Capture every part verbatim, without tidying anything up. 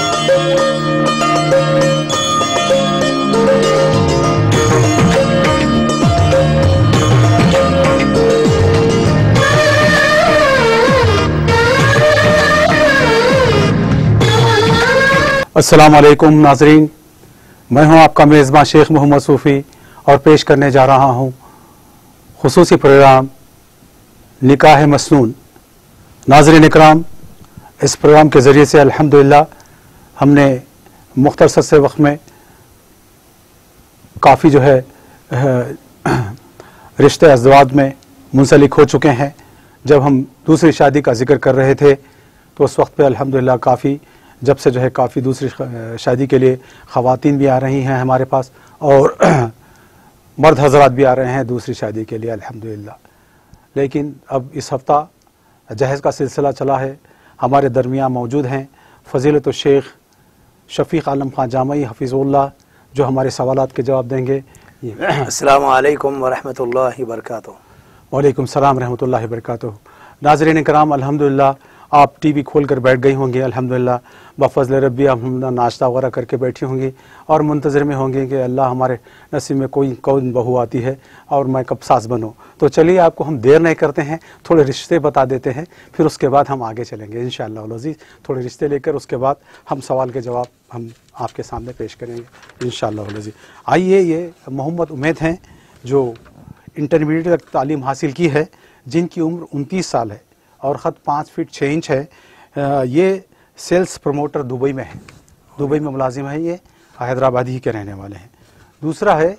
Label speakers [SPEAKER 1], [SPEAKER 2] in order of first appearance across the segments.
[SPEAKER 1] अस्सलाम वालेकुम नाज़रीन, मैं हूं आपका मेज़बान शेख मोहम्मद सूफ़ी और पेश करने जा रहा हूं खुसूसी प्रोग्राम निकाह मसनून। नाज़रीन इकराम, इस प्रोग्राम के ज़रिए से अल्हम्दुलिल्लाह हमने मुख्तसर से वक्त में काफ़ी जो है रिश्ते अज़वाज में मुंसलिक हो चुके हैं। जब हम दूसरी शादी का जिक्र कर रहे थे तो उस वक्त पे अल्हम्दुलिल्लाह काफ़ी जब से जो है काफ़ी दूसरी शादी के लिए ख़वातीन भी आ रही हैं हमारे पास और मर्द हज़रात भी आ रहे हैं दूसरी शादी के लिए अल्हम्दुलिल्लाह। लेकिन अब इस हफ़्ता जहेज़ का सिलसिला चला है। हमारे दरमियान मौजूद हैं फ़ज़ीलत शेख शफ़ीक़ आलम ख़ान जामई हफ़िज़ुल्लाह, जो हमारे सवालात के जवाब देंगे।
[SPEAKER 2] अस्सलामु अलैकुम व रहमतुल्लाहि व बरकातुहू।
[SPEAKER 1] वालेकुम सलाम रहमतुल्लाहि व बरकातुहू। नाज़रीन कराम, अल्हम्दुलिल्लाह आप टीवी खोल कर बैठ गई होंगी अल्हम्दुलिल्लाह, बफ़ज़ल रब्बी आप नाश्ता वगैरह करके बैठी होंगी और मुंतज़िर में होंगी कि अल्लाह हमारे नसीब में कोई कौन बहू आती है और मैं कब सास बनूँ। तो चलिए आपको हम देर नहीं करते हैं, थोड़े रिश्ते बता देते हैं, फिर उसके बाद हम आगे चलेंगे इंशाअल्लाह अज़ीज़। थोड़े रिश्ते लेकर उसके बाद हम सवाल के जवाब हम आपके सामने पेश करेंगे इंशाअल्लाह अज़ीज़। आइए, ये मोहम्मद उमैद हैं जो इंटरमीडिएट तक तालीम हासिल की है, जिनकी उम्र उनतीस साल है और ख़त पाँच फीट छः इंच है। ये सेल्स प्रमोटर दुबई में है, दुबई में मुलाजिम है, ये हैदराबाद ही के रहने वाले हैं। दूसरा है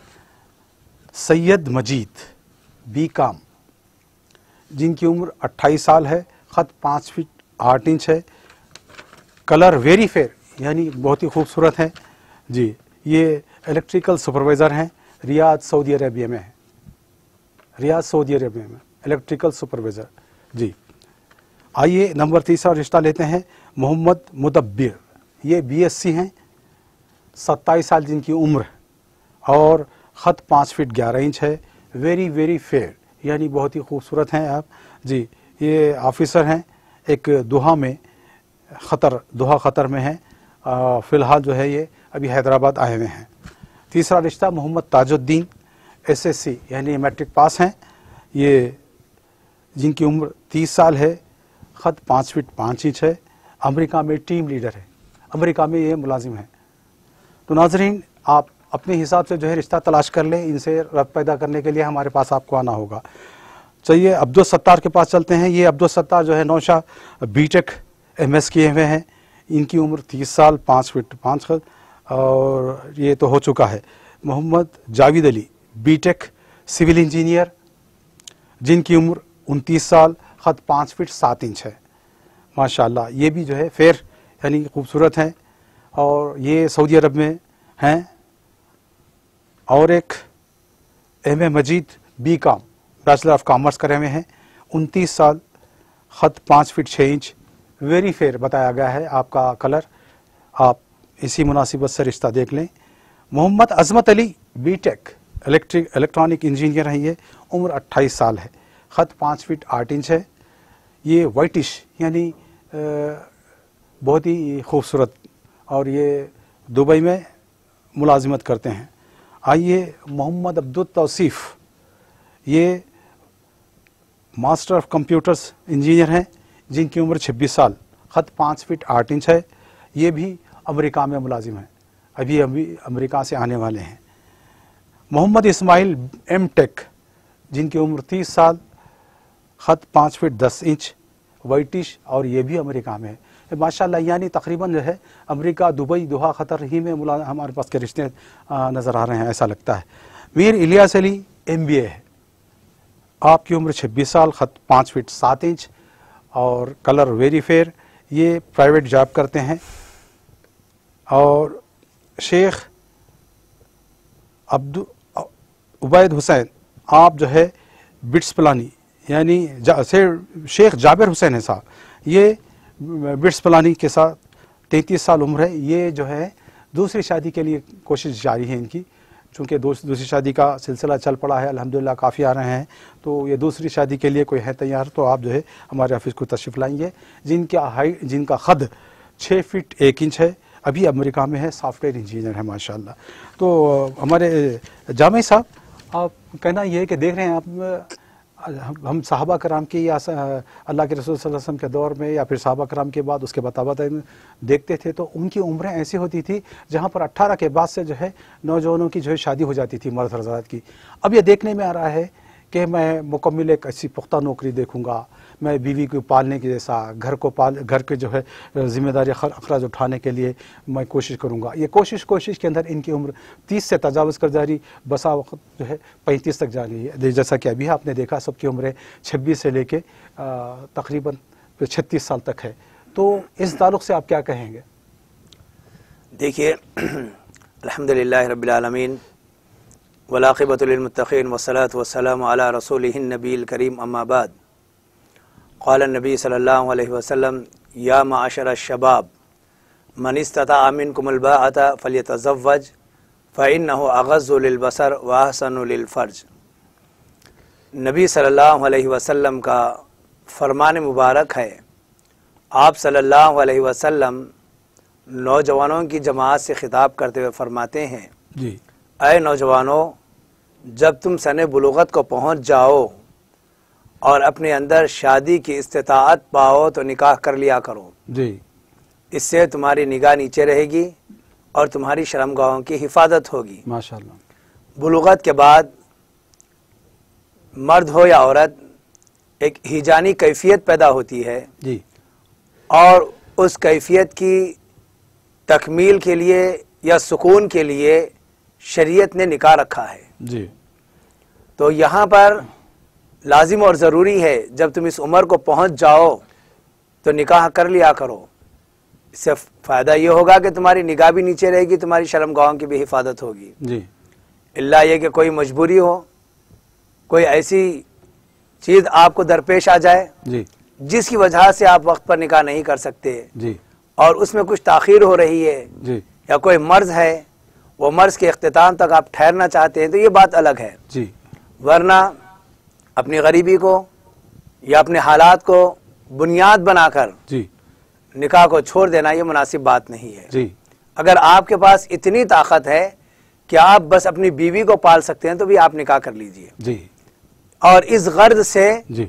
[SPEAKER 1] सैयद मजीद बी काम, जिनकी उम्र अट्ठाईस साल है, ख़त पाँच फीट आठ इंच है, कलर वेरी फेयर यानी बहुत ही खूबसूरत है जी। ये इलेक्ट्रिकल सुपरवाइज़र हैं, रियाद सऊदी अरेबिया में है, रियाद सऊदी अरेबिया में इलेक्ट्रिकल सुपरवाइज़र जी। आइए नंबर तीसरा रिश्ता लेते हैं मोहम्मद मुदब्बिर। ये बी एस सी हैं, सत्ताईस साल जिनकी उम्र और ख़त पाँच फीट ग्यारह इंच है, वेरी वेरी फेयर यानी बहुत ही खूबसूरत हैं आप जी। ये ऑफिसर हैं, एक दोहा में ख़तर दोहा ख़तर में हैं, फ़िलहाल जो है ये अभी हैदराबाद आए हुए हैं। तीसरा रिश्ता Mohammed Tajuddin, S S C यानी मैट्रिक पास हैं, ये जिनकी उम्र तीस साल है, ख़त पाँच फीट पाँच इंच है, अमेरिका में टीम लीडर है, अमेरिका में ये मुलाजिम है। तो नाज़रीन, आप अपने हिसाब से जो है रिश्ता तलाश कर लें, इनसे रब्त पैदा करने के लिए हमारे पास आपको आना होगा। चलिए अब्दुल सत्तार के पास चलते हैं। ये अब्दुल सत्तार जो है Nausha B tech M S किए हुए हैं, इनकी उम्र तीस साल पाँच फीट पाँच ख़त और ये तो हो चुका है। Mohammed Javed Ali B tech civil engineer, जिनकी उम्र उनतीस साल, ख़त पाँच फीट सात इंच है, माशाअल्लाह। ये भी जो है फेयर यानी खूबसूरत हैं और ये सऊदी अरब में हैं। और एक M A Majid B com bachelor of commerce करे हुए हैं, उनतीस साल, ख़त पाँच फीट छः इंच, वेरी फेयर बताया गया है आपका कलर। आप इसी मुनासिबत से रिश्ता देख लें। Mohammed Azmat Ali B tech electric electronic engineer हैं, ये उम्र अट्ठाईस साल है, ख़त पाँच फीट आठ इंच है, ये वाइटिश यानी बहुत ही खूबसूरत और ये दुबई में मुलाजिमत करते हैं। आइए मोहम्मद अब्दुल तौसीफ़, ये मास्टर ऑफ कंप्यूटर्स इंजीनियर हैं, जिनकी उम्र छब्बीस साल, ख़त पाँच फीट आठ इंच है, ये भी अमेरिका में मुलाजिम हैं, अभी अभी अमेरिका से आने वाले हैं। मोहम्मद इस्माइल एम टेक, जिनकी उम्र तीस साल, ख़त पाँच फीट दस इंच, वाइटिश और ये भी अमेरिका में है माशाल्लाह। यानी तकरीबन जो है अमेरिका, दुबई, दोहा, क़तर ही में मुला हमारे पास के रिश्ते नज़र आ रहे हैं, ऐसा लगता है। Mir Ilyas Ali M B A है, आपकी उम्र छब्बीस साल, ख़त पाँच फीट सात इंच और कलर वेरी फेयर, ये प्राइवेट जॉब करते हैं। और शेख अब्दुल उबैद हुसैन, आप जो है बिट्स प्लानी यानी जा, से शेख जाबिर हुसैन है साहब, ये बिट्स प्लानी के साथ तैंतीस साल उम्र है, ये जो है दूसरी शादी के लिए कोशिश जारी है इनकी, चूँकि दूसरी शादी का सिलसिला चल पड़ा है, अल्हम्दुलिल्लाह काफ़ी आ रहे हैं, तो ये दूसरी शादी के लिए कोई है तैयार तो आप जो है हमारे ऑफिस को तशरीफ़ लाएंगे। जिनका हाइट जिनका ख़द छः फीट एक इंच है, अभी अमेरिका में है, सॉफ्टवेयर इंजीनियर है माशाल्लाह। तो हमारे जामे साहब, आप कहना ये है कि देख रहे हैं आप, हम सहाबा कराम की या अल्लाह के रसूल सल्लल्लाहु अलैहि वसल्लम के दौर में या फिर सहाबा कराम के बाद उसके बतावत देखते थे तो उनकी उम्रें ऐसी होती थी जहाँ पर अट्ठारह के बाद से जो है नौजवानों की जो है शादी हो जाती थी, मर्द हज़रात की। अब ये देखने में आ रहा है कि मैं मुकम्मल एक ऐसी पुख्ता नौकरी देखूंगा, मैं बीवी को पालने के जैसा, घर को पाल घर के जो है जिम्मेदारी अखराज उठाने के लिए मैं कोशिश करूंगा। ये कोशिश कोशिश के अंदर इनकी उम्र तीस से तजावज़ कर जा रही, बसा वक्त जो है पैंतीस तक जा रही है। जैसा कि अभी आपने देखा सबकी उम्रें छब्बीस से लेके तकरीबन छत्तीस साल तक है। तो इस ताल्लुक़ से आप क्या कहेंगे?
[SPEAKER 2] देखिए, अल्हम्दुलिल्लाह रब्बिल आलमीन वलाक़िबतुल लिल-मुत्तक़ीन वस्सलातु वस्सलामु अला रसूलिहिन नबील करीम, अम्मा बाद। क़ाल नबी सल्लल्लाहु अलैहि वसल्लम या माशर शबाब मन इस्तताअ मिनकुमुल बाअता फल्यतज़व्वज फ़इन्नहु अग़ज़्ज़ु लिल-बसर व अहसनु लिल-फ़र्ज। नबी सल्लल्लाहु अलैहि वसल्लम का फरमान मुबारक है। आप सल्लल्लाहु अलैहि वसल्लम नौजवानों की जमात से खिताब करते हुए फरमाते हैं, जी ऐ नौजवानों, जब तुम सने बुलुगत को पहुँच जाओ और अपने अंदर शादी की इस्तिताअत पाओ तो निकाह कर लिया करो। जी इससे तुम्हारी निगाह नीचे रहेगी और तुम्हारी शर्मगाहों की हिफाजत होगी।
[SPEAKER 1] माशाअल्लाह।
[SPEAKER 2] बुलुगत के बाद मर्द हो या औरत एक हिजानी कैफियत पैदा होती है जी, और उस कैफियत की तकमील के लिए या सुकून के लिए शरीयत ने निकाह रखा है जी। तो यहाँ पर लाजिम और ज़रूरी है जब तुम इस उम्र को पहुँच जाओ तो निकाह कर लिया करो। इससे फ़ायदा ये होगा कि तुम्हारी निगाह भी नीचे रहेगी, तुम्हारी शर्मगाहों की भी हिफाजत होगी जी। इल्ला ये कि कोई मजबूरी हो, कोई ऐसी चीज़ आपको दरपेश आ जाए जी, जिसकी वजह से आप वक्त पर निकाह नहीं कर सकते जी, और उसमें कुछ ताख़ीर हो रही है जी, या कोई मर्ज़ है, वो मर्ज़ के इख्तिताम तक आप ठहरना चाहते हैं, तो ये बात अलग है जी। वरना अपनी गरीबी को या अपने हालात को बुनियाद बनाकर जी निकाह को छोड़ देना ये मुनासिब बात नहीं है जी। अगर आपके पास इतनी ताकत है कि आप बस अपनी बीवी को पाल सकते हैं तो भी आप निकाह कर लीजिए जी। और इस गर्ज से जी,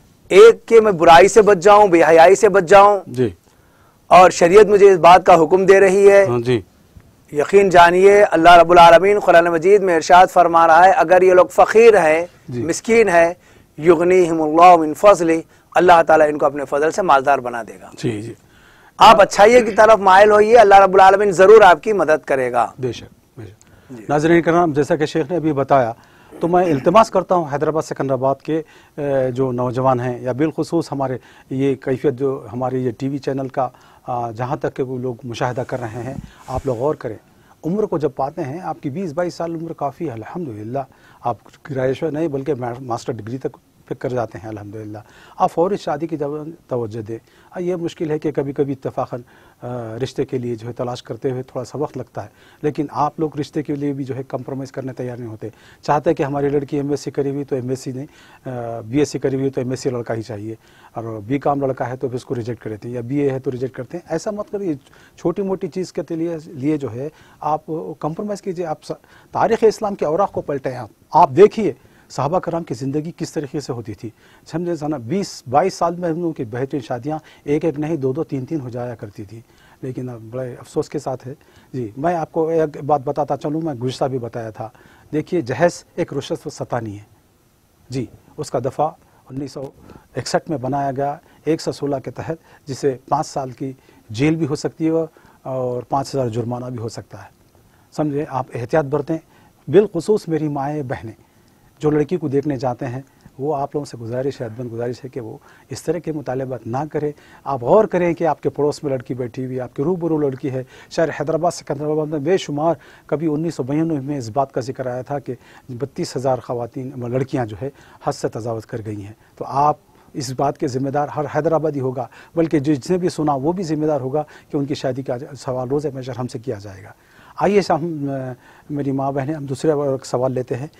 [SPEAKER 2] एक के मैं बुराई से बच जाऊं, बेहयाई से बच जाऊं जी, और शरीयत मुझे इस बात का हुक्म दे रही है जी। यकीन जानिए, अल्लाह रब्बुल आलमीन कुरान मजीद में इरशाद फरमा रहा है, अगर ये लोग फ़कीर हैं, मिस्कीन है, युगनीहिमुल्लाहु मिन फ़ज़ली, अल्लाह ताला इनको अपने फजल से मालदार बना देगा जी जी। आप अच्छाई की तरफ माइल होइए, अल्लाह रब्बुल आलमीन ज़रूर आपकी मदद करेगा।
[SPEAKER 1] बेशक बेशक। नाज़रीन करम, जैसा कि शेख ने अभी बताया, तो मैं इल्तिमास करता हूँ हैदराबाद सिकंदराबाद के जो नौजवान हैं या बिलखुसूस हमारे ये कैफियत जो हमारे ये टीवी चैनल का जहाँ तक के वो लोग मुशाहिदा कर रहे हैं, आप लोग गौर करें। उम्र को जब पाते हैं, आपकी बीस बाईस साल उम्र काफ़ी है अल्हम्दुलिल्लाह। आप ग्रेजुएशन नहीं बल्कि मास्टर डिग्री तक फिर कर जाते हैं अल्हम्दुलिल्लाह। आप फौरी शादी की तवज्जो दें। ये मुश्किल है कि कभी कभी इत्तफाक़न रिश्ते के लिए जो है तलाश करते हुए थोड़ा सा वक्त लगता है, लेकिन आप लोग रिश्ते के लिए भी जो है कंप्रोमाइज़ करने तैयार नहीं होते। चाहते हैं कि हमारी लड़की एम एस सी करी हुई तो एम एस सी नहीं, बी एस सी करी हुई तो एम एस सी लड़का ही चाहिए, और बी काम लड़का है तो फिर उसको रिजेक्ट कर देते हैं, या बी ए है तो रिजेक्ट करते हैं। ऐसा मत करिए। छोटी मोटी चीज़ के लिए लिए जो है आप कंप्रोमाइज़ कीजिए। आप तारीख़ इस्लाम के औराक़ को पलटें। आप आप देखिए सहाबा कराम की ज़िंदगी किस तरीके से होती थी। समझे साना बीस बाईस साल में हम लोगों की बेहतरीन शादियाँ एक एक नहीं दो दो तीन तीन हो जाया करती थी, लेकिन अब बड़े अफसोस के साथ है जी। मैं आपको एक बात बताता चलूँ, मैं गुज़श्ता भी बताया था। देखिए, जहेज़ एक रुशत सतानी है जी, उसका दफ़ा उन्नीस सौ इकसठ में बनाया गया एक सौ सोलह के तहत, जिसे पाँच साल की जेल भी हो सकती है और पाँच हज़ार जुर्माना भी हो सकता है। समझे, आप एहतियात बरतें। बिलखुसूस मेरी माएँ बहनें जो लड़की को देखने जाते हैं, वो आप लोगों से गुजारिश है, अदबन गुजारिश है कि वो इस तरह के मुतालबात ना करें। आप गौर करें कि आपके पड़ोस में लड़की बैठी हुई, आपके रूबरू लड़की है। शहर हैदराबाद सिकंदराबाद में बेशुमार कभी उन्नीस सौ बयानवे में इस बात का जिक्र आया था कि बत्तीस हज़ार ख़वातीन लड़कियाँ जो है हद से तजावज़ कर गई हैं। तो आप इस बात के ज़िम्मेदार हर हैदराबादी होगा, बल्कि जिसने भी सुना वो भी ज़िम्मेदार होगा कि उनकी शादी का सवाल रोज़ हमेशा हमसे किया जाएगा। आइए हम मेरी माँ बहनें, हम दूसरे सवाल लेते हैं।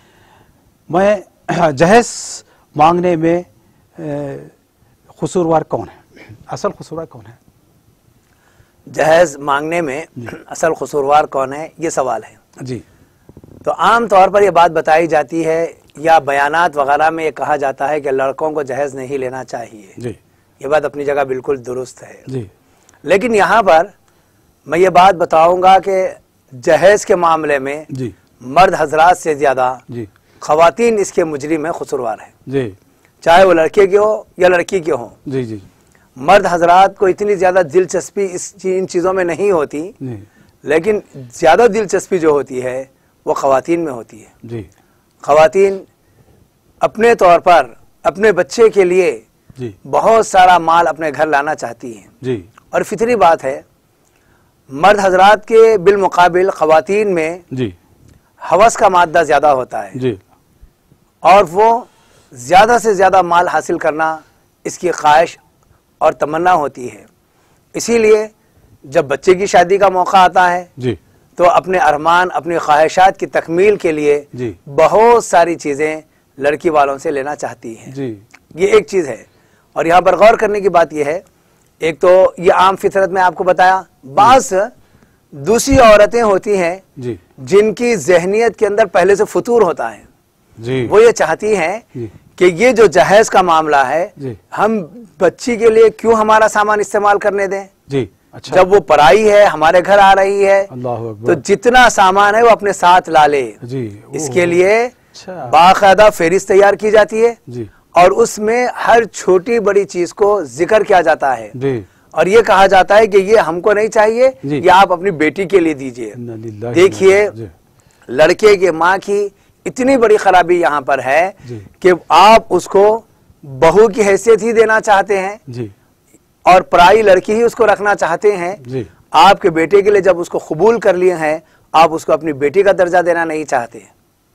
[SPEAKER 1] मैं जहेज़ मांगने में कसूरवार कौन है? असल कसूरवार कौन है?
[SPEAKER 2] जहेज मांगने में असल कसूरवार कौन है, ये सवाल है
[SPEAKER 1] जी।
[SPEAKER 2] तो आम तौर पर यह बात बताई जाती है या बयानात वगैरह में ये कहा जाता है कि लड़कों को जहेज नहीं लेना चाहिए
[SPEAKER 1] जी।
[SPEAKER 2] ये बात अपनी जगह बिल्कुल दुरुस्त है
[SPEAKER 1] जी।
[SPEAKER 2] लेकिन यहाँ पर मैं ये बात बताऊंगा कि जहेज के मामले में
[SPEAKER 1] जी
[SPEAKER 2] मर्द हजरात से ज्यादा
[SPEAKER 1] जी
[SPEAKER 2] खवातीन इसके मुजरिम है, कसूरवार है,
[SPEAKER 1] जी,
[SPEAKER 2] चाहे वो लड़के के हो या लड़की के हो।
[SPEAKER 1] जी जी।
[SPEAKER 2] मर्द हजरात को इतनी ज्यादा दिलचस्पी इस इन चीजों में नहीं होती, लेकिन ज्यादा दिलचस्पी जो होती है वो खवातीन में होती है
[SPEAKER 1] जी।
[SPEAKER 2] खवातीन अपने तौर पर अपने बच्चे के लिए
[SPEAKER 1] जी
[SPEAKER 2] बहुत सारा माल अपने घर लाना चाहती हैं
[SPEAKER 1] जी।
[SPEAKER 2] और फितरी बात है मर्द हजरात के बिलमुकाबिल खवातीन में
[SPEAKER 1] जी
[SPEAKER 2] हवस का मादा ज्यादा होता है
[SPEAKER 1] जी।
[SPEAKER 2] और वो ज्यादा से ज्यादा माल हासिल करना इसकी ख्वाहिश और तमन्ना होती है। इसीलिए जब बच्चे की शादी का मौका आता है
[SPEAKER 1] जी
[SPEAKER 2] तो अपने अरमान अपनी ख्वाहिशात की तकमील के लिए
[SPEAKER 1] जी
[SPEAKER 2] बहुत सारी चीजें लड़की वालों से लेना चाहती हैं
[SPEAKER 1] जी।
[SPEAKER 2] ये एक चीज है। और यहाँ पर गौर करने की बात यह है, एक तो ये आम फितरत में आपको बताया, बास दूसरी औरतें होती हैं
[SPEAKER 1] जी
[SPEAKER 2] जिनकी जहनियत के अंदर पहले से फतूर होता है
[SPEAKER 1] जी।
[SPEAKER 2] वो ये चाहती हैं
[SPEAKER 1] जी
[SPEAKER 2] कि ये जो जहेज का मामला है
[SPEAKER 1] जी
[SPEAKER 2] हम बच्ची के लिए क्यों हमारा सामान इस्तेमाल करने दें,
[SPEAKER 1] जी। अच्छा।
[SPEAKER 2] जब वो पराई है हमारे घर आ रही है
[SPEAKER 1] अल्लाहु अकबर।
[SPEAKER 2] तो जितना सामान है वो अपने साथ ला ले।
[SPEAKER 1] जी।
[SPEAKER 2] इसके लिए
[SPEAKER 1] अच्छा।
[SPEAKER 2] बाकायदा फेरिस्त तैयार की जाती है
[SPEAKER 1] जी
[SPEAKER 2] और उसमें हर छोटी बड़ी चीज को जिक्र किया जाता है
[SPEAKER 1] जी।
[SPEAKER 2] और ये कहा जाता है कि ये हमको नहीं चाहिए,
[SPEAKER 1] जी।
[SPEAKER 2] ये आप अपनी बेटी के लिए दीजिए। देखिए लड़के के माँ की इतनी बड़ी खराबी यहाँ पर है कि आप उसको बहू की हैसियत ही देना चाहते हैं
[SPEAKER 1] जी
[SPEAKER 2] और पराई लड़की ही उसको रखना चाहते हैं
[SPEAKER 1] जी।
[SPEAKER 2] आपके बेटे के लिए जब उसको कबूल कर लिए हैं आप उसको अपनी बेटी का दर्जा देना नहीं चाहते।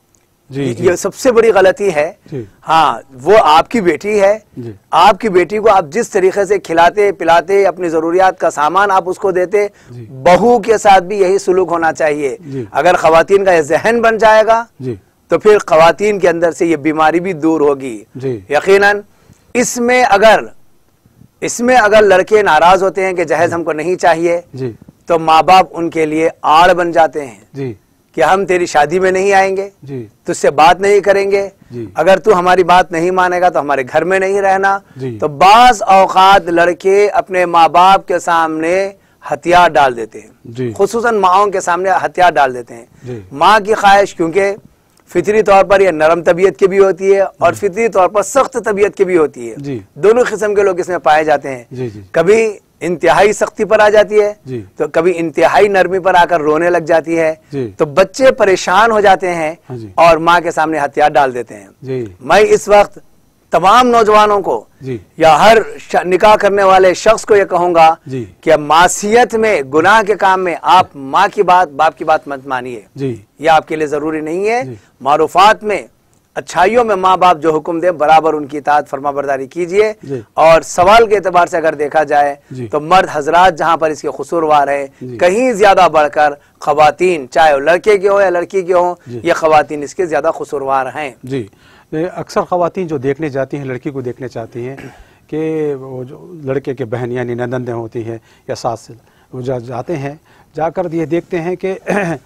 [SPEAKER 1] जी, जी।
[SPEAKER 2] ये सबसे बड़ी गलती है। हाँ, वो आपकी बेटी है, आपकी बेटी को आप जिस तरीके से खिलाते पिलाते अपनी जरूरियात का सामान आप उसको देते, बहू के साथ भी यही सुलूक होना चाहिए। अगर खवातीन का यह जहन बन जाएगा तो फिर खवातीन के अंदर से ये बीमारी भी दूर होगी यकीनन। इसमें अगर इसमें अगर लड़के नाराज होते हैं कि जहेज हमको नहीं चाहिए
[SPEAKER 1] जी।
[SPEAKER 2] तो माँ बाप उनके लिए आड़ बन जाते हैं
[SPEAKER 1] जी
[SPEAKER 2] कि हम तेरी शादी में नहीं आएंगे,
[SPEAKER 1] जी।
[SPEAKER 2] तुझसे बात नहीं करेंगे, अगर तू हमारी बात नहीं मानेगा तो हमारे घर में नहीं रहना। तो बाज औकात लड़के अपने माँ बाप के सामने हथियार डाल देते हैं, खुसूसन माओं के सामने हथियार डाल देते हैं। माँ की ख्वाहिश क्योंकि फितरी तौर पर यह नरम तबीयत की भी होती है और फितरी तौर पर सख्त तबीयत की भी होती है। दोनों किस्म के लोग इसमें पाए जाते हैं। जी जी। कभी इंतहाई सख्ती पर आ जाती है जी। तो कभी इंतहाई नरमी पर आकर रोने लग जाती है जी। तो बच्चे परेशान हो जाते हैं और माँ के सामने हथियार डाल देते हैं जी। मैं इस वक्त तमाम नौजवानों को जी। या हर निकाह करने वाले शख्स को यह कहूंगा कि मासियत में गुनाह के काम में आप माँ की बात बाप की बात मत मानिए, यह आपके लिए जरूरी नहीं है। मारूफात में अच्छाइयों में माँ बाप जो हुक्म दे बराबर उनकी इताअत फरमा बरदारी कीजिए। और सवाल के एतबार से अगर देखा जाए तो मर्द हजरात जहाँ पर इसके कसूरवार है कहीं ज्यादा बढ़कर खवातीन, चाहे वो लड़के के हो या लड़की के हो, ये खवातीन इसके ज्यादा कसूरवार हैं जी।
[SPEAKER 1] अक्सर खवातीन जो देखने जाती हैं लड़की को देखने चाहती हैं कि वो जो लड़के के बहन यानी ननंदें होती हैं या सास, वो जा, जाते हैं जाकर ये देखते हैं कि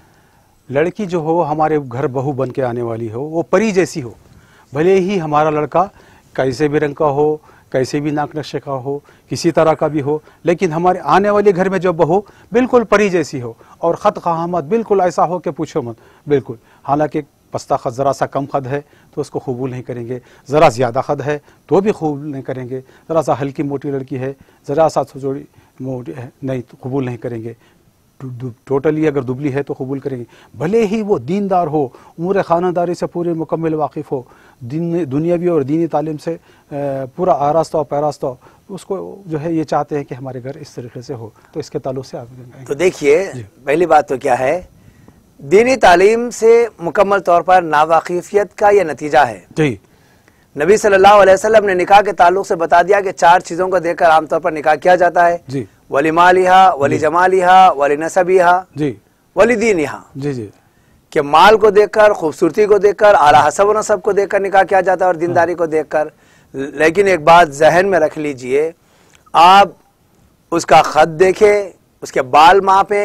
[SPEAKER 1] लड़की जो हो हमारे घर बहू बन के आने वाली हो, वो परी जैसी हो, भले ही हमारा लड़का कैसे भी रंग का हो, कैसे भी नाक नक्शे का हो, किसी तरह का भी हो, लेकिन हमारे आने वाले घर में जो बहू बिल्कुल परी जैसी हो और ख़त क़हामत बिल्कुल ऐसा हो कि पूछो मत। बिल्कुल, हालांकि पस्ता खद ज़रा सा कम खद है तो उसको कबूल नहीं करेंगे, ज़रा ज़्यादा खद है तो भी कबूल नहीं करेंगे, ज़रा सा हल्की मोटी लड़की है, ज़रा सा थोड़ी मोटी है नहीं तो कबूल नहीं करेंगे, टोटली अगर दुबली है तो कबूल करेंगे। भले ही वो दीनदार हो, उम्र ख़ानदारी से पूरे मुकम्मल वाकिफ़ हो, दिन दुनियावी और दीनी तालीम से पूरा आरास्ता और पैरास्ता हो, उसको जो है ये चाहते हैं कि हमारे घर इस तरीके से हो। तो इसके ताल्लुक से आप
[SPEAKER 2] तो देखिए, पहली बात तो क्या है, दीनी तालीम से मुकम्मल तौर पर नावाकिफियत का यह नतीजा है जी। नबी सल्लल्लाहु अलैहि वसल्लम ने निकाह के ताल्लुक से बता दिया कि चार चीज़ों को देखकर आमतौर पर निकाह किया जाता है जी। वली मालिहा, वली जमालिहा, वली नसबिहा जी, वली दीनिहा जी जी। कि माल को देखकर, खूबसूरती को देखकर, आला हसब व नसब को देखकर निकाह किया जाता है और दीनदारी को देखकर। लेकिन एक बात जहन में रख लीजिए, आप उसका खत देखे उसके बाल मापे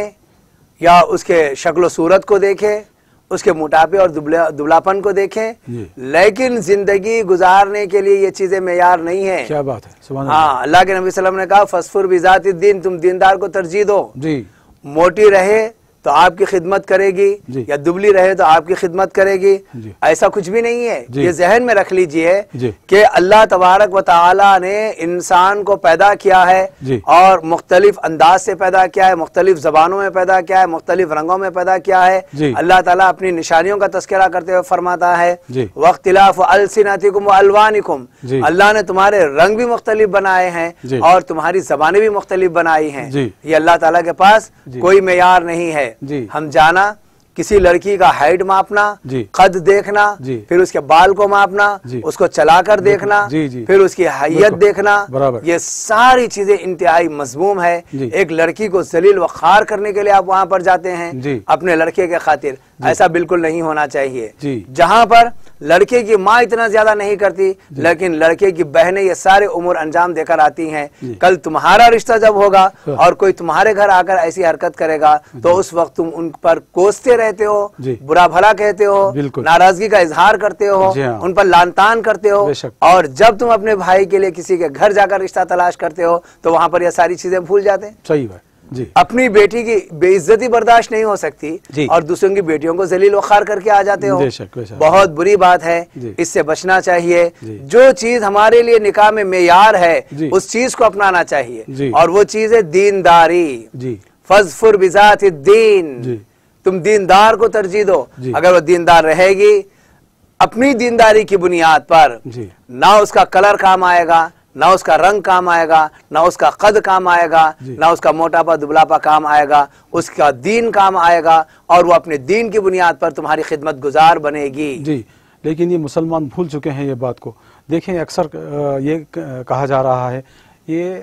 [SPEAKER 2] या उसके शक्ल सूरत को देखे, उसके मोटापे और दुबला दुबलापन को देखें, लेकिन जिंदगी गुजारने के लिए ये चीजें मेयार नहीं है।
[SPEAKER 1] क्या बात है, सुभान अल्लाह।
[SPEAKER 2] हाँ, अल्लाह के नबी सल्लल्लाहु अलैहि वसल्लम ने कहा फस्फुर बिजाति दीन, तुम दीनदार को तरजीह दो।
[SPEAKER 1] जी।
[SPEAKER 2] मोटी रहे तो आपकी खिदमत करेगी या दुबली रहे तो आपकी खिदमत करेगी, ऐसा कुछ भी नहीं है। ये जहन में रख लीजिए कि अल्लाह तबारक व तआला ने इंसान को पैदा किया है और मुख्तलिफ अंदाज से पैदा किया है, मुख्तलिफ जबानों में पैदा किया है, मुख्तलिफ रंगों में पैदा किया है। अल्लाह ताला अपनी निशानियों का तस्करा करते हुए फरमाता है वख्तिलाफ अलसिनतिकुम व अलवानिकुम, अल्लाह ने तुम्हारे रंग भी मुख्तलिफ बनाए हैं और तुम्हारी जबानें भी मुख्तलिफ बनाई हैं। ये अल्लाह ताला के पास कोई मेयार नहीं है। हम जाना किसी लड़की का हाइट मापना, कद देखना, फिर उसके बाल को मापना, उसको चलाकर देखना, फिर उसकी हैयत देखना, ये सारी चीजें इंतहाई मजमूम है। एक लड़की को जलील व खार करने के लिए आप वहां पर जाते हैं अपने लड़के के खातिर, ऐसा बिल्कुल नहीं होना चाहिए। जहां पर लड़के की माँ इतना ज्यादा नहीं करती, लेकिन लड़के की बहनें ये सारे उम्र अंजाम देकर आती हैं। कल तुम्हारा रिश्ता जब होगा और कोई तुम्हारे घर आकर ऐसी हरकत करेगा तो उस वक्त तुम उन पर कोसते रहते हो, बुरा भला कहते हो, नाराजगी का इजहार करते हो, उन पर लानतान करते हो, और जब तुम अपने भाई के लिए किसी के घर जाकर रिश्ता तलाश करते हो तो वहां पर ये सारी चीजें भूल जाते हैं।
[SPEAKER 1] सही बात जी।
[SPEAKER 2] अपनी बेटी की बेइज्जती बर्दाश्त नहीं हो सकती और दूसरों की बेटियों को जलील वखार करके आ जाते हो,
[SPEAKER 1] बेशक, बेशक।
[SPEAKER 2] बहुत बुरी बात है, इससे बचना चाहिए। जो चीज हमारे लिए निकाह में मेयार है उस चीज को अपनाना चाहिए, और वो चीज है दीनदारी। फज़फुर बिज़ाति दीन, तुम दीनदार को तरजीह दो। अगर वो दीनदार रहेगी अपनी दीनदारी की बुनियाद पर, ना उसका कलर काम आएगा, ना उसका रंग काम आएगा, ना उसका कद काम आएगा, ना उसका मोटापा दुबलापा काम आएगा, उसका दीन काम आएगा और वो अपने दीन की बुनियाद पर तुम्हारी खिदमत गुजार बनेगी।
[SPEAKER 1] जी, लेकिन ये मुसलमान भूल चुके हैं ये बात को। देखें अक्सर ये कहा जा रहा है, ये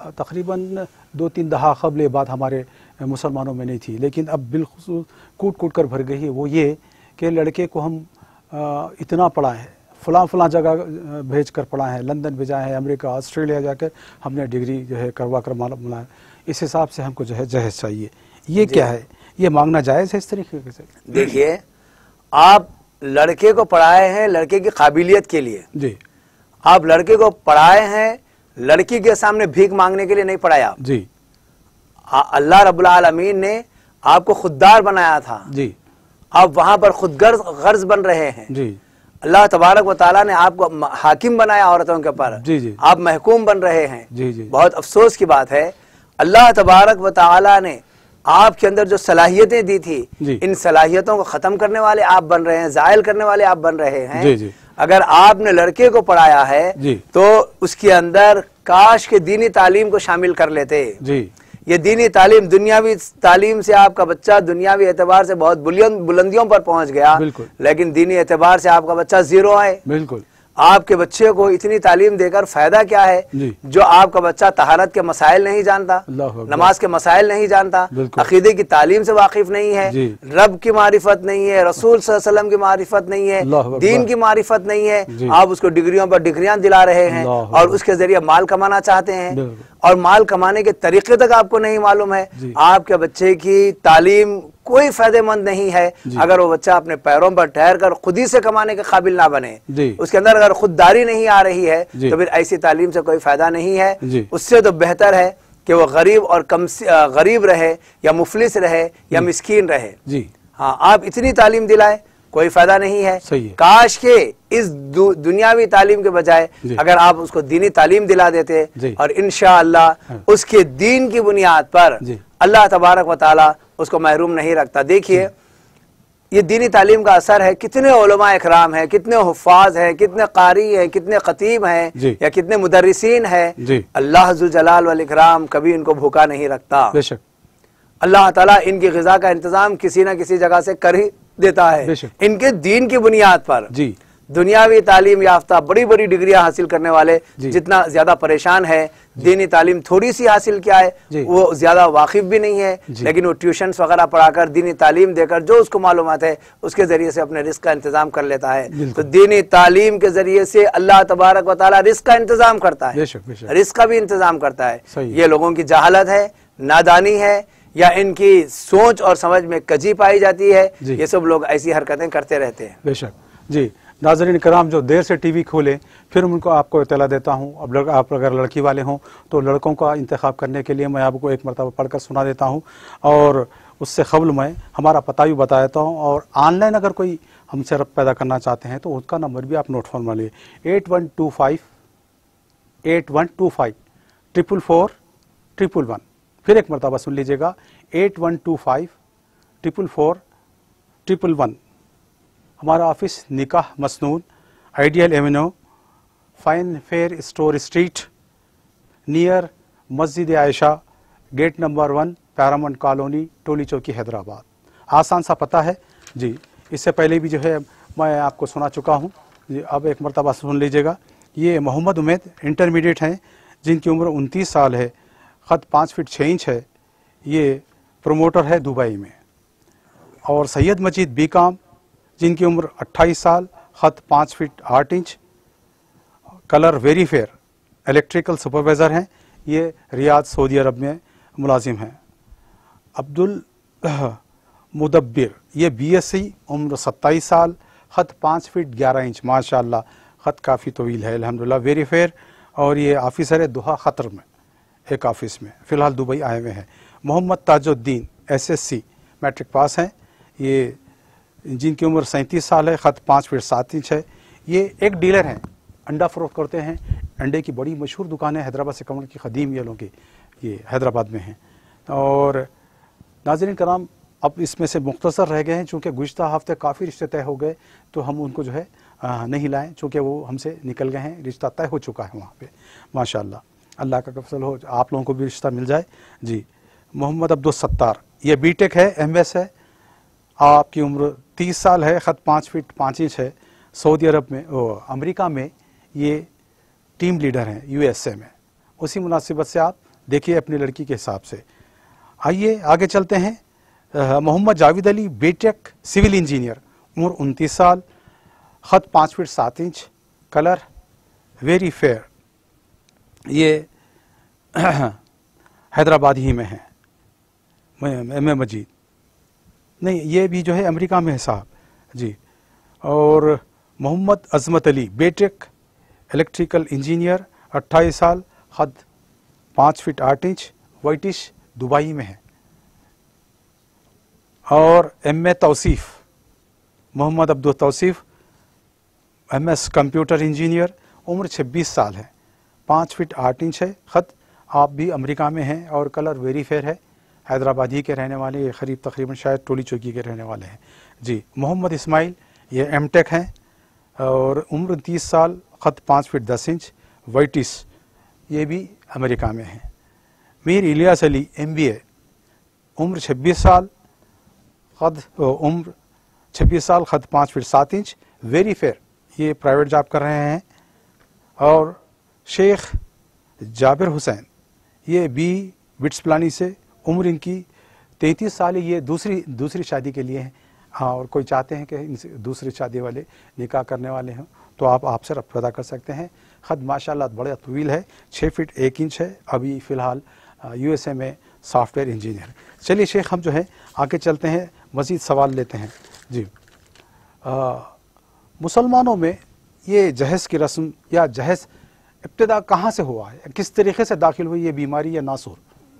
[SPEAKER 1] तकरीबन दो तीन दहा क़ब्ल ये बात हमारे मुसलमानों में नहीं थी, लेकिन अब बिल्कुल कूट कूट कर भर गई है। वो ये कि लड़के को हम इतना पढ़ा है, फलां फलां जगह भेज कर पढ़ा है, लंदन भेजा है, अमेरिका ऑस्ट्रेलिया जाकर हमने डिग्री जो है करवा कर माला है, इस हिसाब से हमको जो है जहेज चाहिए। ये क्या है, ये मांगना जायज़ है इस तरीके से?
[SPEAKER 2] देखिए, आप लड़के को पढ़ाए हैं लड़के की काबिलियत के लिए
[SPEAKER 1] जी,
[SPEAKER 2] आप लड़के को पढ़ाए हैं लड़की के सामने भीख मांगने के लिए नहीं पढ़ाया
[SPEAKER 1] जी।
[SPEAKER 2] अल्लाह रब्बुल आलमीन ने आपको खुददार बनाया था जी, आप वहां पर खुद गर्ज गर्ज बन रहे हैं जी। अल्लाह तबारक व ताला ने आपको हाकिम बनाया औरतों के ऊपर जी जी, आप महकूम बन रहे हैं जी जी। बहुत अफसोस की बात है, अल्लाह तबारक व ताला ने आपके अंदर जो सलाहियतें दी थी, इन सलाहियतों को खत्म करने वाले आप बन रहे हैं, जायल करने वाले आप बन रहे हैं जी जी। अगर आपने लड़के को पढ़ाया है तो उसके अंदर काश के दीनी तालीम को शामिल कर लेते जी। ये दीनी तालीम, दुनियावी तालीम से आपका बच्चा दुनियावी एतबार से बहुत बुलंदियों पर पहुंच गया, लेकिन दीनी एतबार से आपका बच्चा जीरो है। बिल्कुल, आपके बच्चे को इतनी तालीम देकर फायदा क्या है जो आपका बच्चा तहारत के मसाइल नहीं जानता, नमाज के मसाइल नहीं जानता, अकीदे की तालीम से वाकिफ नहीं है, रब की मारिफत नहीं है, रसूल सल्लल्लाहु अलैहि वसल्लम की मारिफत नहीं है, दीन की मारिफत नहीं है। आप उसको डिग्रियों पर डिग्रियां दिला रहे हैं और उसके जरिए माल कमाना चाहते हैं, और माल कमाने के तरीके तक आपको नहीं मालूम है। आपके बच्चे की तालीम कोई फायदेमंद नहीं है अगर वो बच्चा अपने पैरों पर ठहर कर खुद ही से कमाने के काबिल ना बने, उसके अंदर अगर खुददारी नहीं आ रही है तो फिर ऐसी तालीम से कोई फायदा नहीं है। उससे तो बेहतर है कि वो गरीब और कम गरीब रहे या मुफलिस रहे या मिस्कीन रहे जी। हाँ, आप इतनी तालीम दिलाए कोई फायदा नहीं है, है। काश के इस दु, दुनियावी तालीम के बजाय अगर आप उसको दीनी तालीम दिला देते और इंशाअल्लाह हाँ। उसके दीन की बुनियाद पर अल्लाह तबारक व ताला उसको महरूम नहीं रखता। देखिए, ये दीनी तालीम का असर है, कितने उलमा इकराम हैं, कितने हुफ़ाज़ हैं, कितने कारी हैं, कितने खतीब हैं या कितने मुदर्रिसीन हैं, अल्लाह जुल जलाल वल इकराम कभी इनको भूखा नहीं रखता। बेशक अल्लाह ताला इनकी ग़िज़ा का इंतज़ाम किसी न किसी जगह से कर ही देता है, इनके दीन की बुनियाद पर जी। दुनियावी तालीम याफ्ता बड़ी बड़ी डिग्रियां हासिल करने वाले जितना ज्यादा परेशान है, दीनी तालीम थोड़ी सी हासिल किया है वो ज्यादा वाकिफ भी नहीं है, लेकिन वो ट्यूशन्स वगैरह पढ़ाकर दीनी तालीम देकर जो उसको मालूमात है उसके जरिए से अपने रिस्क का इंतजाम कर लेता है। तो दीनी तालीम के जरिए से अल्लाह तबारक व तआला रिस्क का इंतजाम करता है, रिस्क का भी इंतजाम करता है। ये लोगों की जहालत है, नादानी है या इनकी सोच और समझ में कजी पाई जाती है, ये सब लोग ऐसी हरकतें करते रहते हैं।
[SPEAKER 1] बेशक जी। नाज़रीन कराम, जो देर से टीवी खोले फिर उनको आपको इत्तला देता हूँ। अब लड़, आप अगर लड़की वाले हों तो लड़कों का इंतखाब करने के लिए मैं आपको एक मरतबा पढ़कर सुना देता हूँ, और उससे क़ब्ल मैं हमारा पता भी बता देता हूँ। और ऑनलाइन अगर कोई हमसे रब्त पैदा करना चाहते हैं तो उसका नंबर भी आप नोट फरमा लिए, eight one two five eight one two five triple four triple one. फिर एक मरतबा सुन लीजिएगा, eight one two five triple four triple one. हमारा office Nikah Masnoon, Ideal Avenue, Fine Fair Store Street, near Masjid Ayesha, gate number one, Paramount Colony, Toli Chowki, Hyderabad. आसान सा पता है जी। इससे पहले भी जो है मैं आपको सुना चुका हूँ जी। अब एक मरतबा सुन लीजिएगा। ये मोहम्मद उमैद इंटरमीडिएट हैं, जिनकी उम्र उनतीस साल है, ख़त पाँच फीट छः इंच है, ये प्रोमोटर है दुबई में। और सैयद मजीद बी काम, जिनकी उम्र अट्ठाईस साल, ख़त पाँच फीट आठ inch, colour very fair, electrical supervisor हैं, ये रियाद सऊदी अरब में मुलाजिम हैं। अब्दुल मुदब्बिर, ये बी एस सी, उम्र सत्ताईस साल, ख़त पाँच फीट ग्यारह इंच, माशाअल्लाह ख़त काफ़ी तवील है अल्हम्दुलिल्लाह, वेरी फेयर। और ये ऑफिसर है दोहा क़तर में एक ऑफिस में, फ़िलहाल दुबई आए हुए हैं। Mohammed Tajuddin, S S C matric pass हैं, ये जिनकी उम्र सैंतीस साल है, ख़त पाँच फीट सात इंच है। ये एक डीलर हैं, अंडा फ़रोख्त करते हैं। अंडे की बड़ी मशहूर दुकान है हैदराबाद से कमर की ख़दीम ये लोग की, ये हैदराबाद में हैं। और नाज़रीन कराम, अब इसमें से मुख्तसर रह गए हैं, चूँकि गुज़िश्ता हफ्ते काफ़ी रिश्ते तय हो गए तो हम उनको जो है आ, नहीं लाएँ, चूँकि वो हमसे निकल गए हैं, रिश्ता तय हो चुका है वहाँ पे माशाअल्लाह। अल्लाह का फजल हो आप लोगों को भी रिश्ता मिल जाए जी। मोहम्मद अब्दुल सत्तार, ये बी टेक है, एम एस है, आपकी उम्र तीस साल है, ख़त पाँच फीट पाँच इंच है, सऊदी अरब में ओ, अमेरिका में ये टीम लीडर हैं यू एस ए में। उसी मुनासिबत से आप देखिए अपनी लड़की के हिसाब से। आइए आगे चलते हैं। Mohammed Javed Ali, B tech civil engineer, उम्र उनतीस साल, ख़त पाँच फीट सात इंच, कलर वेरी फेयर, ये हैदराबाद ही में है। एम ए मजीद नहीं, ये भी जो है अमेरिका में है साहब जी। और Mohammed Ajmat Ali, B tech electrical engineer, अट्ठाईस साल, ख़त पाँच फीट आठ इंच, वाइटिश, दुबई में है। और M A Tauseef, Mohammed Abdul Tauseef, M S computer engineer, उम्र छब्बीस साल है, पाँच फीट आठ इंच है, ख़त आप भी अमेरिका में हैं और कलर वेरी फेयर है, हैदराबाद ही के रहने वाले, ये करीब तकरीबन शायद टोली चौकी के रहने वाले हैं जी। मोहम्मद इस्माइल, ये एम टेक हैं और उम्र तीस साल, ख़त पाँच फीट दस इंच, वाइटिस, ये भी अमेरिका में हैं। Mir Ilyas Ali, M B A, उम्र छब्बीस साल, ख़त उम्र छब्बीस साल, ख़त पाँच फीट सात इंच, वेरी फेयर, ये प्राइवेट जॉब कर रहे हैं। और शेख जाबिर हुसैन, ये बी बिट्स प्लानी से, उम्र इनकी तैंतीस साल है, ये दूसरी दूसरी शादी के लिए हैं। हाँ, और कोई चाहते हैं कि इनसे दूसरी शादी वाले निकाह करने वाले हों तो आप आपसे रब्त पैदा कर सकते हैं। ख़त माशाल्लाह बड़ा तवील है, छः फीट एक इंच है, अभी फ़िलहाल यूएसए में सॉफ्टवेयर इंजीनियर। चलिए शेख, हम जो है आगे चलते हैं, मज़ीद सवाल लेते हैं जी। आ, मुसलमानों में ये जहेज़ की रस्म या जहेज़ इब्तिदा कहाँ से हुआ है, किस तरीके से दाखिल हुई ये बीमारी या नासूर?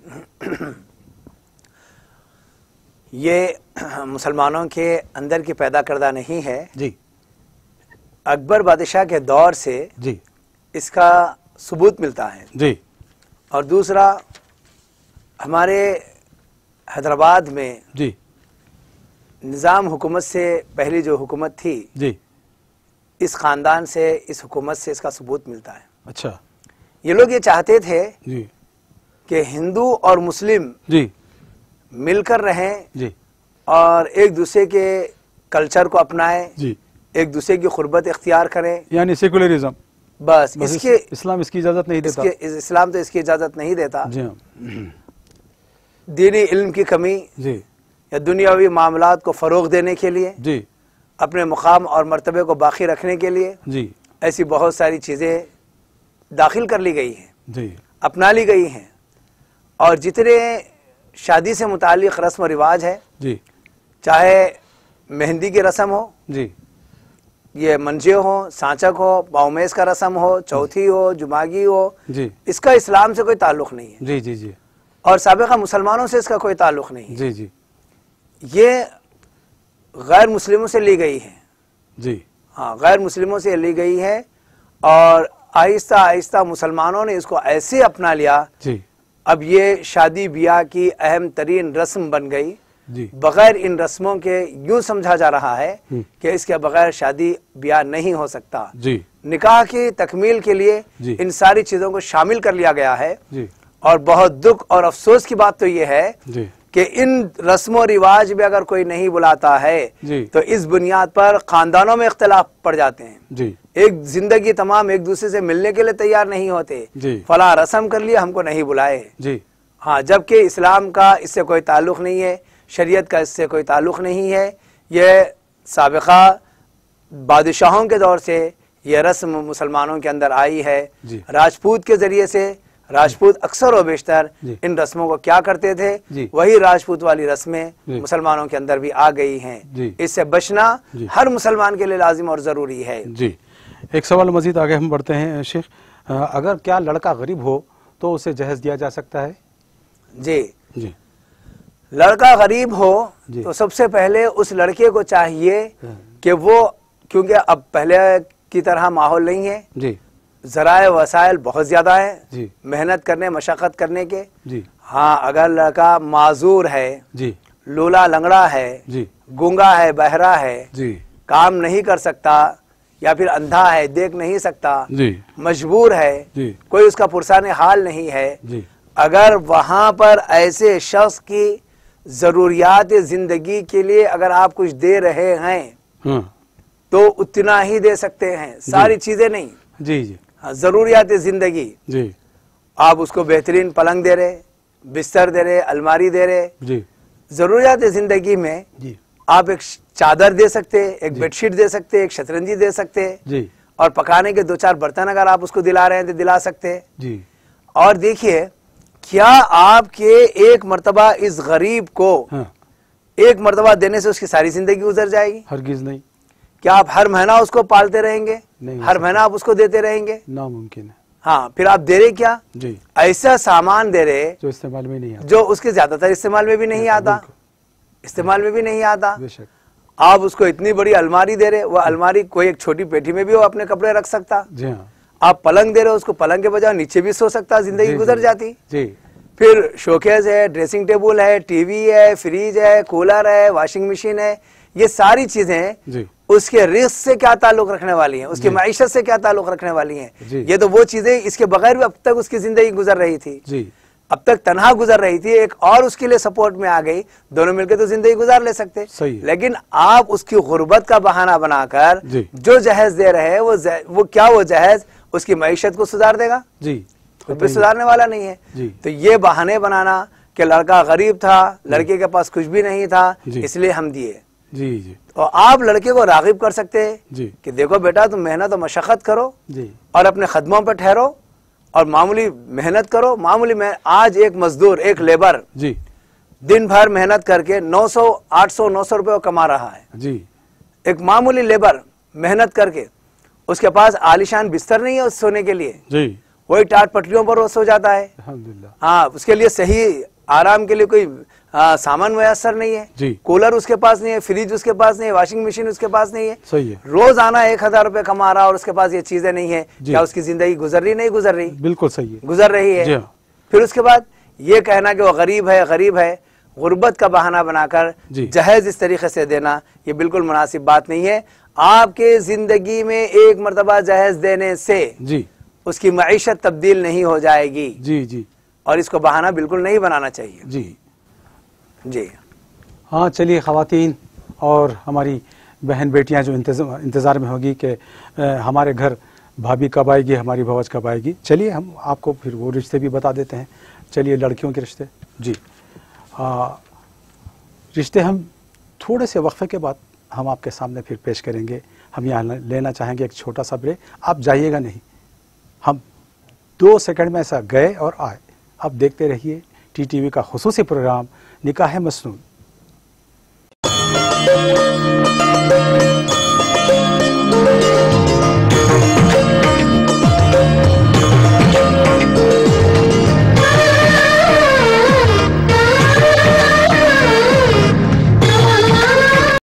[SPEAKER 2] ये मुसलमानों के अंदर की पैदा करदा नहीं है
[SPEAKER 1] जी।
[SPEAKER 2] अकबर बादशाह के दौर से
[SPEAKER 1] जी
[SPEAKER 2] इसका सबूत मिलता है
[SPEAKER 1] जी।
[SPEAKER 2] और दूसरा, हमारे हैदराबाद में
[SPEAKER 1] जी
[SPEAKER 2] निज़ाम हुकूमत से पहली जो हुकूमत थी
[SPEAKER 1] जी,
[SPEAKER 2] इस ख़ानदान से, इस हुकूमत से इसका सबूत मिलता है।
[SPEAKER 1] अच्छा।
[SPEAKER 2] ये लोग ये चाहते थे
[SPEAKER 1] जी
[SPEAKER 2] कि हिंदू और मुस्लिम
[SPEAKER 1] जी
[SPEAKER 2] मिलकर रहें
[SPEAKER 1] जी
[SPEAKER 2] और एक दूसरे के कल्चर को अपनाएं जी, एक दूसरे की खुरबत इख्तियार करें,
[SPEAKER 1] यानी सेकुलरिज्म।
[SPEAKER 2] बस,
[SPEAKER 1] बस
[SPEAKER 2] इसके
[SPEAKER 1] इस्लाम इसकी इजाज़त नहीं देता।
[SPEAKER 2] इसके, इस्लाम तो इसकी इजाज़त नहीं देता
[SPEAKER 1] जी हाँ।
[SPEAKER 2] दीनी इल्म की कमी
[SPEAKER 1] जी
[SPEAKER 2] या दुनियावी मामलात को फ़रोग़ देने के लिए
[SPEAKER 1] जी,
[SPEAKER 2] अपने मुकाम और मर्तबे को बाकी रखने के लिए
[SPEAKER 1] जी,
[SPEAKER 2] ऐसी बहुत सारी चीज़ें दाखिल कर ली गई हैं
[SPEAKER 1] जी,
[SPEAKER 2] अपना ली गई हैं। और जितने शादी से मुतालिक रस्म रिवाज है
[SPEAKER 1] जी,
[SPEAKER 2] चाहे मेहंदी की रस्म हो
[SPEAKER 1] जी,
[SPEAKER 2] ये मंजे हो, सांचक हो, बाउमेस का रस्म हो, चौथी हो, जुमागी हो
[SPEAKER 1] जी,
[SPEAKER 2] इसका इस्लाम से कोई ताल्लुक नहीं है
[SPEAKER 1] जी, जी, जी,
[SPEAKER 2] और साबिक़ा मुसलमानों से इसका कोई ताल्लुक नहीं है।
[SPEAKER 1] जी, जी,
[SPEAKER 2] ये गैर मुस्लिमों से ली गई है।
[SPEAKER 1] जी,
[SPEAKER 2] हाँ, गैर मुस्लिमों से ली गई है और आहिस्ता आहिस्ता मुसलमानों ने इसको ऐसे अपना लिया,
[SPEAKER 1] जी,
[SPEAKER 2] अब ये शादी ब्याह की अहम तरीन रस्म बन गई।
[SPEAKER 1] जी,
[SPEAKER 2] बगैर इन रस्मों के यूं समझा जा रहा है कि इसके बगैर शादी ब्याह नहीं हो सकता।
[SPEAKER 1] जी,
[SPEAKER 2] निकाह की तकमील के लिए
[SPEAKER 1] जी,
[SPEAKER 2] इन सारी चीजों को शामिल कर लिया गया है।
[SPEAKER 1] जी,
[SPEAKER 2] और बहुत दुख और अफसोस की बात तो ये है
[SPEAKER 1] जी,
[SPEAKER 2] कि इन रस्मों रिवाज में अगर कोई नहीं बुलाता है
[SPEAKER 1] जी,
[SPEAKER 2] तो इस बुनियाद पर खानदानों में इख्तिलाफ पड़ जाते हैं।
[SPEAKER 1] जी,
[SPEAKER 2] एक जिंदगी तमाम एक दूसरे से मिलने के लिए तैयार नहीं होते।
[SPEAKER 1] जी,
[SPEAKER 2] फला रस्म कर लिया, हमको नहीं बुलाए।
[SPEAKER 1] जी,
[SPEAKER 2] हाँ, जबकि इस्लाम का इससे कोई ताल्लुक नहीं है, शरीयत का इससे कोई ताल्लुक नहीं है। यह साबिक़ा बादशाहों के दौर से यह रस्म मुसलमानों के अंदर आई है।
[SPEAKER 1] जी,
[SPEAKER 2] राजपूत के जरिए से, राजपूत अक्सर व बेशतर
[SPEAKER 1] जी,
[SPEAKER 2] इन रस्मों को क्या करते थे,
[SPEAKER 1] जी,
[SPEAKER 2] वही राजपूत वाली रस्में
[SPEAKER 1] जी,
[SPEAKER 2] मुसलमानों के अंदर भी आ गई हैं।
[SPEAKER 1] जी,
[SPEAKER 2] इससे बचना
[SPEAKER 1] जी,
[SPEAKER 2] हर मुसलमान के लिए लाजिम और ज़रूरी है।
[SPEAKER 1] जी। एक सवाल मजीद आगे हम बढ़ते हैं शेख, अ, अगर क्या लड़का गरीब हो तो उसे जहेज दिया जा सकता है?
[SPEAKER 2] जी,
[SPEAKER 1] जी,
[SPEAKER 2] लड़का गरीब हो
[SPEAKER 1] जी,
[SPEAKER 2] तो सबसे पहले उस लड़के को चाहिए
[SPEAKER 1] हाँ,
[SPEAKER 2] कि वो, क्योंकि अब पहले की तरह माहौल नहीं है,
[SPEAKER 1] जी,
[SPEAKER 2] ज़राए वसाइल बहुत ज़्यादा है
[SPEAKER 1] जी,
[SPEAKER 2] मेहनत करने मशक्क़त करने के।
[SPEAKER 1] जी,
[SPEAKER 2] हाँ, अगर लड़का माजूर है,
[SPEAKER 1] जी,
[SPEAKER 2] लूला लंगड़ा है,
[SPEAKER 1] जी,
[SPEAKER 2] गूंगा है, बहरा है,
[SPEAKER 1] जी,
[SPEAKER 2] काम नहीं कर सकता या फिर अंधा है, देख नहीं सकता,
[SPEAKER 1] जी,
[SPEAKER 2] मजबूर है,
[SPEAKER 1] जी,
[SPEAKER 2] कोई उसका पुरसाने हाल नहीं है,
[SPEAKER 1] जी,
[SPEAKER 2] अगर वहाँ पर ऐसे शख्स की ज़रूरियात ज़िंदगी के लिए अगर आप कुछ दे रहे हैं
[SPEAKER 1] हाँ,
[SPEAKER 2] तो उतना ही दे सकते हैं, सारी चीज़ें नहीं।
[SPEAKER 1] जी, जी,
[SPEAKER 2] हाँ, ज़रूरियात ज़िंदगी,
[SPEAKER 1] जी,
[SPEAKER 2] आप उसको बेहतरीन पलंग दे रहे, बिस्तर दे रहे, अलमारी दे रहे।
[SPEAKER 1] जी,
[SPEAKER 2] ज़रूरियात ज़िंदगी में
[SPEAKER 1] जी,
[SPEAKER 2] आप एक चादर दे सकते, एक बेडशीट दे सकते, एक शतरंजी दे सकते,
[SPEAKER 1] जी,
[SPEAKER 2] और पकाने के दो चार बर्तन अगर आप उसको दिला रहे हैं तो दिला सकते।
[SPEAKER 1] जी,
[SPEAKER 2] और देखिए, क्या आपके एक मर्तबा इस गरीब को
[SPEAKER 1] हाँ,
[SPEAKER 2] एक मर्तबा देने से उसकी सारी जिंदगी गुजर जाएगी?
[SPEAKER 1] हरगिज नहीं,
[SPEAKER 2] क्या आप हर महीना उसको पालते रहेंगे?
[SPEAKER 1] नहीं हो
[SPEAKER 2] हर
[SPEAKER 1] सकता।
[SPEAKER 2] महीना आप उसको देते रहेंगे?
[SPEAKER 1] नामुमकिन है।
[SPEAKER 2] हाँ, फिर आप दे रहे क्या?
[SPEAKER 1] जी,
[SPEAKER 2] ऐसा सामान दे रहे
[SPEAKER 1] जो इस्तेमाल में नहीं आता।
[SPEAKER 2] जो उसके ज्यादातर इस्तेमाल में भी नहीं आता,
[SPEAKER 1] बिल्कुल,
[SPEAKER 2] इस्तेमाल में भी नहीं आता।
[SPEAKER 1] बेशक,
[SPEAKER 2] आप उसको इतनी बड़ी अलमारी दे रहे, वो अलमारी कोई एक छोटी पेटी में भी वो अपने कपड़े रख सकता।
[SPEAKER 1] जी हाँ,
[SPEAKER 2] आप पलंग दे रहे हो, उसको पलंग के बजाय नीचे भी सो सकता, जिंदगी
[SPEAKER 1] जी,
[SPEAKER 2] गुजर
[SPEAKER 1] जी,
[SPEAKER 2] जाती।
[SPEAKER 1] जी,
[SPEAKER 2] फिर शोकेस है, ड्रेसिंग टेबल है, टीवी है, फ्रिज है, कूलर है, वॉशिंग मशीन है, ये सारी चीजें
[SPEAKER 1] जी,
[SPEAKER 2] उसके रिस्क से क्या ताल्लुक रखने वाली हैं, उसकी माइशत से क्या ताल्लुक रखने वाली हैं?
[SPEAKER 1] जी।
[SPEAKER 2] ये तो वो चीजें इसके बगैर भी अब तक उसकी जिंदगी गुजर रही थी,
[SPEAKER 1] जी,
[SPEAKER 2] अब तक तनहा गुजर रही थी, एक और उसके लिए सपोर्ट में आ गई, दोनों मिलकर तो जिंदगी गुजार ले सकते।
[SPEAKER 1] सही है।
[SPEAKER 2] लेकिन आप उसकी गुर्बत का बहाना बनाकर
[SPEAKER 1] जी।
[SPEAKER 2] जो जहेज दे रहे हैं वो जह, वो क्या वो जहेज उसकी मईशत को सुधार देगा?
[SPEAKER 1] जी,
[SPEAKER 2] खुद भी सुधारने वाला नहीं है।
[SPEAKER 1] जी।
[SPEAKER 2] तो ये बहाने बनाना कि लड़का गरीब था, लड़के के पास कुछ भी नहीं था,
[SPEAKER 1] जी।
[SPEAKER 2] इसलिए हम दिए।
[SPEAKER 1] जी, जी,
[SPEAKER 2] और आप लड़के को रागिब कर सकते हैं
[SPEAKER 1] जी,
[SPEAKER 2] कि देखो बेटा, तुम मेहनत और मशक्कत करो
[SPEAKER 1] जी,
[SPEAKER 2] और अपने कदमों पर ठहरो और मामूली मेहनत करो। मामूली में आज एक मजदूर, एक लेबर
[SPEAKER 1] जी,
[SPEAKER 2] दिन भर मेहनत करके नौ सौ आठ सौ नौ सौ रुपये कमा रहा है।
[SPEAKER 1] जी,
[SPEAKER 2] एक मामूली लेबर मेहनत करके, उसके पास आलिशान बिस्तर नहीं है उस सोने के लिए,
[SPEAKER 1] जी,
[SPEAKER 2] वही टाट पटरियों पर वो सो जाता है।
[SPEAKER 1] अल्हम्दुलिल्लाह,
[SPEAKER 2] हाँ, उसके लिए सही आराम के लिए कोई आ, सामान मुयसर नहीं है,
[SPEAKER 1] जी,
[SPEAKER 2] कूलर उसके पास नहीं है, फ्रिज उसके पास नहीं है, वॉशिंग मशीन उसके पास नहीं है,
[SPEAKER 1] सही है,
[SPEAKER 2] रोज आना एक हजार रुपए कमा रहा और उसके पास ये चीजें नहीं है।
[SPEAKER 1] जी।
[SPEAKER 2] क्या उसकी जिंदगी गुजर रही नहीं गुजर रही?
[SPEAKER 1] बिल्कुल सही है,
[SPEAKER 2] गुजर रही
[SPEAKER 1] जी
[SPEAKER 2] है।
[SPEAKER 1] हाँ।
[SPEAKER 2] फिर उसके बाद ये कहना कि वो गरीब है गरीब है, गुर्बत का बहाना बनाकर
[SPEAKER 1] जी।
[SPEAKER 2] जहेज इस तरीके से देना, ये बिल्कुल मुनासिब बात नहीं है। आपके जिंदगी में एक मरतबा जहेज देने से
[SPEAKER 1] जी,
[SPEAKER 2] उसकी मईशत तब्दील नहीं हो जाएगी,
[SPEAKER 1] जी, जी,
[SPEAKER 2] और इसको बहाना बिल्कुल नहीं बनाना चाहिए।
[SPEAKER 1] जी,
[SPEAKER 2] जी
[SPEAKER 1] हाँ। चलिए ख़वातीन और हमारी बहन बेटियां जो इंतज़ार इंतज़ार में होगी कि अ, हमारे घर भाभी कब आएगी, हमारी भौज कब आएगी। चलिए हम आपको फिर वो रिश्ते भी बता देते हैं। चलिए लड़कियों के रिश्ते, जी, आ, रिश्ते हम थोड़े से वक्फे के बाद हम आपके सामने फिर पेश करेंगे। हम यहाँ लेना चाहेंगे एक छोटा सा ब्रेक। आप जाइएगा नहीं, हम दो सेकंड में ऐसा गए और आए। आप देखते रहिए टी टी वी का खुसूसी प्रोग्राम निकाह मसनून।